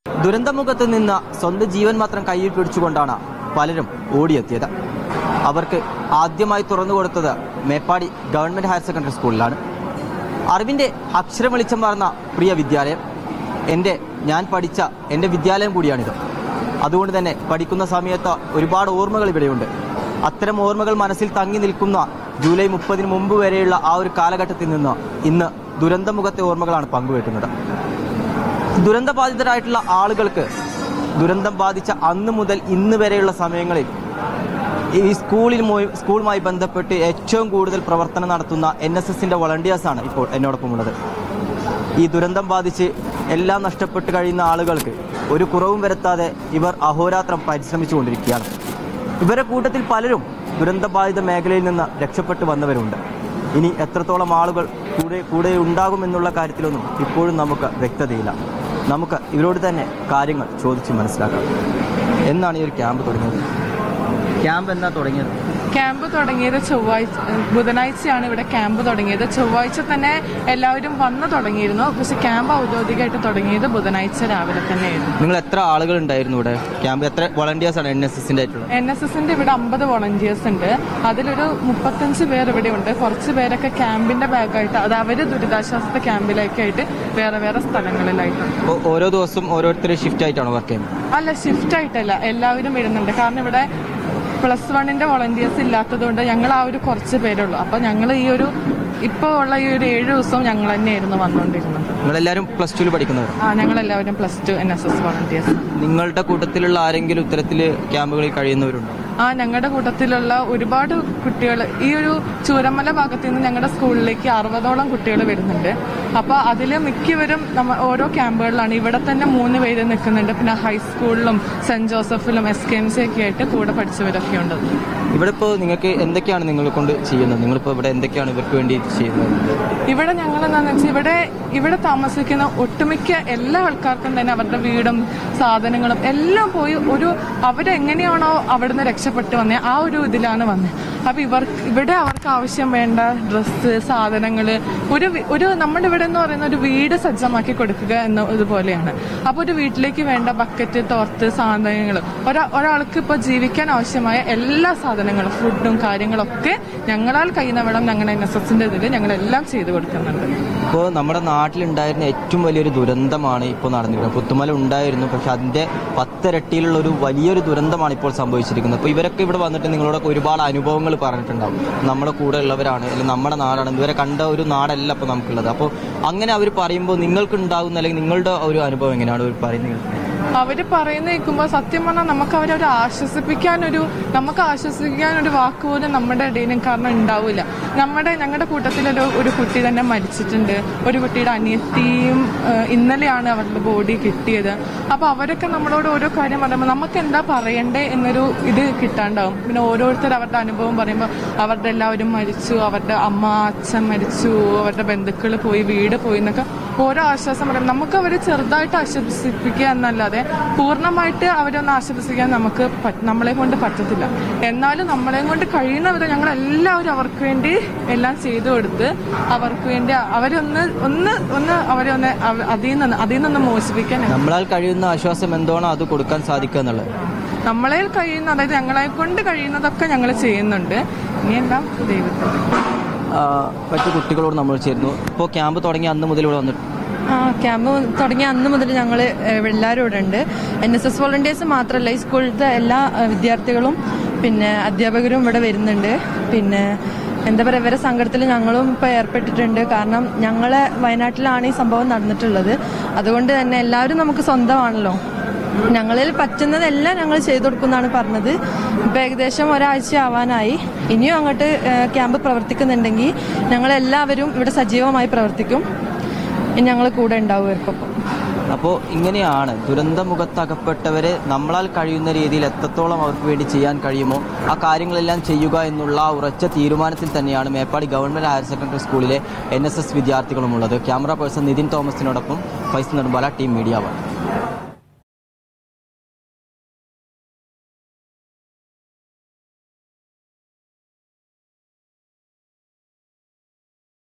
ദുരന്തമുഖത്ത് നിന്ന് സ്വന്തം ജീവൻ മാത്രം കയ്യിൽ പിടിച്ചുകൊണ്ടാണ് പലരും ഓടിയെത്തിയത്. അവർക്ക് ആദ്യമായി തുറന്നു കൊടുത്തത് മേപ്പാടി ഗവൺമെൻറ് ഹയർ സെക്കൻഡറി സ്കൂളിലാണ്. അറിവിൻ്റെ അക്ഷരം വെളിച്ചം പറഞ്ഞ പ്രിയ വിദ്യാലയം, ഞാൻ പഠിച്ച എൻ്റെ വിദ്യാലയം കൂടിയാണിത്. അതുകൊണ്ട് തന്നെ പഠിക്കുന്ന സമയത്ത് ഒരുപാട് ഓർമ്മകൾ ഇവിടെയുണ്ട്. അത്തരം ഓർമ്മകൾ മനസ്സിൽ തങ്ങി നിൽക്കുന്ന ജൂലൈ 30 മുമ്പ് വരെയുള്ള ആ ഒരു കാലഘട്ടത്തിൽ നിന്ന് ഇന്ന് ദുരന്തമുഖത്തെ ഓർമ്മകളാണ് പങ്കുവെക്കുന്നത്. ദുരന്തബാധിതരായിട്ടുള്ള ആളുകൾക്ക് ദുരന്തം ബാധിച്ച അന്ന് മുതൽ ഇന്ന് വരെയുള്ള സമയങ്ങളിൽ ഈ സ്കൂളുമായി ബന്ധപ്പെട്ട് ഏറ്റവും കൂടുതൽ പ്രവർത്തനം നടത്തുന്ന NSSൻ്റെ വളണ്ടിയേഴ്സാണ് ഇപ്പോൾ എന്നോടൊപ്പമുള്ളത്. ഈ ദുരന്തം ബാധിച്ച് എല്ലാം നഷ്ടപ്പെട്ട് കഴിയുന്ന ആളുകൾക്ക് ഒരു കുറവും വരുത്താതെ ഇവർ അഹോരാത്രം പരിശ്രമിച്ചുകൊണ്ടിരിക്കുകയാണ്. ഇവരുടെ കൂട്ടത്തിൽ പലരും ദുരന്തബാധിത മേഖലയിൽ നിന്ന് രക്ഷപ്പെട്ടു വന്നവരുണ്ട്. ഇനി എത്രത്തോളം ആളുകൾ കൂടെ ഉണ്ടാകുമെന്നുള്ള കാര്യത്തിലൊന്നും ഇപ്പോഴും നമുക്ക് വ്യക്തതയില്ല. നമുക്ക് ഇവരോട് തന്നെ കാര്യങ്ങൾ ചോദിച്ച് മനസ്സിലാക്കാം. എന്നാണ് ഈ ഒരു ക്യാമ്പ് തുടങ്ങിയത്? ക്യാമ്പ് എന്നാ തുടങ്ങിയത്? ക്യാമ്പ് തുടങ്ങിയത് ബുധനാഴ്ചയാണ് ഇവിടെ ക്യാമ്പ് തുടങ്ങിയത്. ചൊവ്വാഴ്ച തന്നെ എല്ലാവരും വന്നു തുടങ്ങിയിരുന്നു. പക്ഷെ ക്യാമ്പ് ഔദ്യോഗികമായിട്ട് തുടങ്ങിയത് ബുധനാഴ്ച രാവിലെ തന്നെയായിരുന്നു. നിങ്ങൾ എത്ര ആളുകൾ ഉണ്ടായിരുന്നു ഇവിടെ ക്യാമ്പ്? എത്ര വോളണ്ടിയേഴ്സ് ആണ് NSSൻ്റെ ആയിട്ടുള്ളത്? NSSൻ്റെ ഇവിടെ 50 വോളണ്ടിയേഴ്സ് ഉണ്ട്. അതിലൊരു 35 പേർ ഇവിടെ ഉണ്ട്. കുറച്ച് പേരൊക്കെ ക്യാമ്പിന്റെ ഭാഗമായിട്ട്, അത് അവര് ദുരിതാശ്വാസ ക്യാമ്പിലേക്കായിട്ട് വേറെ സ്ഥലങ്ങളിലായിട്ടുണ്ട്. ഓരോ ദിവസം ഓരോരുത്തർ ഷിഫ്റ്റ് ആയിട്ടാണ് വർക്ക് ചെയ്യുന്നത്? അല്ല, ഷിഫ്റ്റ് ആയിട്ടല്ല, എല്ലാവരും വരുന്നുണ്ട്. കാരണം ഇവിടെ +1ന്റെ വോളണ്ടിയേഴ്സ് ഇല്ലാത്തതുകൊണ്ട് ഞങ്ങൾ ആ ഒരു കുറച്ച് പേരുള്ളൂ. അപ്പൊ ഞങ്ങൾ ഇപ്പോൾ ഉള്ള ഈ ഒരു 7 ദിവസം ഞങ്ങൾ തന്നെയായിരുന്നു വന്നുകൊണ്ടിരുന്നത്. നിങ്ങളെല്ലാവരും +2 പഠിക്കുന്നവർ? ഞങ്ങളെല്ലാവരും +2 NSS വോളണ്ടിയേഴ്സ്. നിങ്ങളുടെ കൂട്ടത്തിലുള്ള ആരെങ്കിലും ഇത്തരത്തിൽ ക്യാമ്പുകളിൽ കഴിയുന്നവരുണ്ടോ? ഞങ്ങളുടെ കൂട്ടത്തിലുള്ള ഒരുപാട് കുട്ടികൾ ഈ ഒരു ചൂരമല ഭാഗത്ത് നിന്ന് ഞങ്ങളുടെ സ്കൂളിലേക്ക് 60ഓളം കുട്ടികൾ വരുന്നുണ്ട്. അപ്പോൾ അതിൽ മിക്കവരും ഓരോ ക്യാമ്പുകളിലാണ്. ഇവിടെ തന്നെ 3 പേര് നിൽക്കുന്നുണ്ട്. പിന്നെ ഹൈസ്കൂളിലും സെന്റ് ജോസഫിലും SKMC ഒക്കെ ആയിട്ട് കൂടെ പഠിച്ചവരൊക്കെ ഉണ്ട്. ഇവിടെ ഇപ്പോൾ നിങ്ങൾക്ക് എന്തൊക്കെയാണ് നിങ്ങളെ കൊണ്ട് ചെയ്യുന്നത്? നിങ്ങളിപ്പോൾ ഇവിടെ എന്തൊക്കെയാണ് ഇവർക്ക് വേണ്ടി ചെയ്യുന്നത്? ഇവിടെ ഞങ്ങൾ എന്താണെന്ന് വെച്ചാൽ ഇവിടെ താമസിക്കുന്ന ഒട്ടുമിക്ക എല്ലാ ആൾക്കാർക്കും തന്നെ അവരുടെ വീടും സാധനങ്ങളും എല്ലാം പോയി അവരെങ്ങനെയാണോ അവിടുന്ന് രക്ഷപ്പെട്ടു വന്നത് ആ ഒരു ഇതിലാണ് വന്നത്. അപ്പോൾ ഇവിടെ അവർക്ക് ആവശ്യം വേണ്ട ഡ്രസ്സ്, സാധനങ്ങൾ ഒരു നമ്മുടെ ഇവിടെ എന്ന് പറയുന്ന ഒരു വീട് സജ്ജമാക്കി കൊടുക്കുക എന്ന ഇതുപോലെയാണ്. അപ്പോൾ ഒരു വീട്ടിലേക്ക് വേണ്ട ബക്കറ്റ്, തോർത്ത്, സാധനങ്ങൾ ഒരാൾക്ക് ഇപ്പോൾ ജീവിക്കാൻ ആവശ്യമായ എല്ലാ സാധനങ്ങളും, ഫുഡും കാര്യങ്ങളൊക്കെ ഞങ്ങളാൽ കഴിയുന്നവിടം ഞങ്ങളുടെ NSSൻ്റെ ഇതിൽ ഞങ്ങളെല്ലാം ചെയ്തു കൊടുക്കുന്നുണ്ട്. ഇപ്പോൾ നമ്മുടെ നാട്ടിലുണ്ടായിരുന്ന ഏറ്റവും വലിയൊരു ദുരന്തമാണ് ഇപ്പോൾ നടന്നിരിക്കുന്നത്. പുത്തുമല ഉണ്ടായിരുന്നു, പക്ഷെ അതിൻ്റെ 10 ഇരട്ടിയിലുള്ള ഒരു വലിയൊരു ദുരന്തമാണ് ഇപ്പോൾ സംഭവിച്ചിരിക്കുന്നത്. അപ്പോൾ ഇവരൊക്കെ ഇവിടെ വന്നിട്ട് നിങ്ങളോടൊക്കെ ഒരുപാട് അനുഭവങ്ങൾ പറഞ്ഞിട്ടുണ്ടാവും. നമ്മുടെ കൂടെ ഉള്ളവരാണ്, അല്ലെങ്കിൽ നമ്മുടെ നാടാണ്, ഇതുവരെ കണ്ട ഒരു നാടല്ല ഇപ്പോൾ നമുക്കുള്ളത്. അപ്പോൾ അങ്ങനെ അവർ പറയുമ്പോൾ നിങ്ങൾക്ക് ഉണ്ടാകുന്ന, അല്ലെങ്കിൽ നിങ്ങളുടെ ഒരു അനുഭവം എങ്ങനെയാണ് അവർ പറയുന്നത്? അവര് പറയുന്ന കേൾക്കുമ്പോൾ സത്യം പറഞ്ഞാൽ നമുക്ക് അവരൊരു ആശ്വസിപ്പിക്കാനൊരു വാക്ക് പോലും നമ്മുടെ ഇടയിലും കാരണം ഉണ്ടാവില്ല. ഞങ്ങളുടെ കൂട്ടത്തിലൊരു കുട്ടി തന്നെ മരിച്ചിട്ടുണ്ട്. ഒരു കുട്ടിയുടെ അനിയത്തിയും ഇന്നലെയാണ് അവരുടെ ബോഡി കിട്ടിയത്. അപ്പൊ അവരൊക്കെ നമ്മളോട് ഓരോ കാര്യം പറയുമ്പോൾ നമുക്ക് എന്താ പറയണ്ടേ എന്നൊരു ഇത് കിട്ടാണ്ടാവും. പിന്നെ ഓരോരുത്തർ അവരുടെ അനുഭവം പറയുമ്പോൾ അവരുടെ എല്ലാവരും മരിച്ചു, അവരുടെ അമ്മ അച്ഛൻ മരിച്ചു, അവരുടെ ബന്ധുക്കൾ പോയി, വീട് പോയി എന്നൊക്കെ ഓരോ ആശ്വാസം പറയും. നമുക്ക് അവരെ ചെറുതായിട്ട് ആശ്വസിപ്പിക്കുക എന്നല്ലാതെ പൂർണ്ണമായിട്ട് അവരൊന്ന് ആശ്വസിക്കാൻ നമ്മളെ കൊണ്ട് പറ്റത്തില്ല. എന്നാലും നമ്മളെ കൊണ്ട് കഴിയുന്നവരെ ഞങ്ങൾ എല്ലാവരും അവർക്ക് വേണ്ടി എല്ലാം ചെയ്തു കൊടുത്ത് അവർക്ക് വേണ്ടി അവരെ അതിൽ നിന്ന് മോചിപ്പിക്കാൻ നമ്മളാൽ കഴിയുന്ന ആശ്വാസം എന്താണോ അത് കൊടുക്കാൻ സാധിക്കുക എന്നുള്ളത്. നമ്മളെ കഴിയുന്ന, അതായത് ഞങ്ങളെ കൊണ്ട് കഴിയുന്നതൊക്കെ ഞങ്ങൾ ചെയ്യുന്നുണ്ട്. ഇനിയെല്ലാം ദൈവത്തിന്. മറ്റു കുട്ടികളോട് നമ്മൾ ചേരുന്നു. ഇപ്പോൾ ക്യാമ്പ് തുടങ്ങിയ അന്ന് മുതൽ ഇവിടെ വന്നിട്ട്? ക്യാമ്പ് തുടങ്ങിയ അന്ന് മുതൽ ഞങ്ങൾ എല്ലാവരും ഇവിടെ ഉണ്ട്. NSS വോളണ്ടിയേഴ്സ് മാത്രമല്ല, ഈ സ്കൂളിലത്തെ എല്ലാ വിദ്യാർത്ഥികളും പിന്നെ അധ്യാപകരും ഇവിടെ വരുന്നുണ്ട്. പിന്നെ എന്താ പറയുക, ഇവരെ സങ്കടത്തിൽ ഞങ്ങളും ഇപ്പോൾ ഏർപ്പെട്ടിട്ടുണ്ട്. കാരണം ഞങ്ങളെ വയനാട്ടിലാണ് ഈ സംഭവം നടന്നിട്ടുള്ളത്. അതുകൊണ്ട് തന്നെ എല്ലാവരും നമുക്ക് സ്വന്തമാണല്ലോ. ഞങ്ങളിൽ പറ്റുന്നതെല്ലാം ഞങ്ങൾ ചെയ്തു കൊടുക്കുമെന്നാണ് പറഞ്ഞത്. ഇപ്പം ഏകദേശം ഒരാഴ്ച ആവാനായി. ഇനിയും അങ്ങോട്ട് ക്യാമ്പ് പ്രവർത്തിക്കുന്നുണ്ടെങ്കിൽ ഞങ്ങളെല്ലാവരും ഇവിടെ സജീവമായി പ്രവർത്തിക്കും. ഞങ്ങൾ കൂടെ ഉണ്ടാവുമായിരിക്കും. അപ്പോൾ ഇങ്ങനെയാണ് ദുരന്തമുഖത്തകപ്പെട്ടവരെ നമ്മളാൽ കഴിയുന്ന രീതിയിൽ എത്രത്തോളം അവർക്ക് വേണ്ടി ചെയ്യാൻ കഴിയുമോ ആ കാര്യങ്ങളെല്ലാം ചെയ്യുക എന്നുള്ള ഉറച്ച തീരുമാനത്തിൽ തന്നെയാണ് മേപ്പാടി ഗവൺമെൻറ് ഹയർ സെക്കൻഡറി സ്കൂളിലെ NSS വിദ്യാർത്ഥികളുമുള്ളത്. ക്യാമറ പേഴ്സൺ നിതിൻ തോമസിനോടൊപ്പം ഫൈസ് നെടുമ്പാല, ടീം മീഡിയ 1.